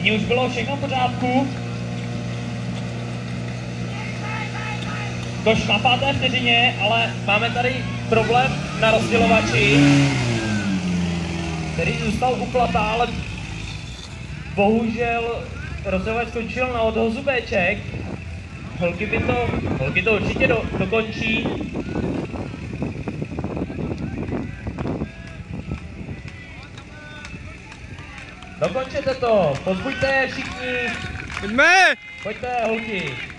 Nyní už bylo všechno v pořádku. Koš na 5. vteřině, ale máme tady problém na rozdělovači, který zůstal u plata, ale bohužel rozdělovač skončil na odhozu Bček. Holky to určitě dokončí. Dokončete to, pozbuďte je všichni. Pojďme! Pojďte, holky.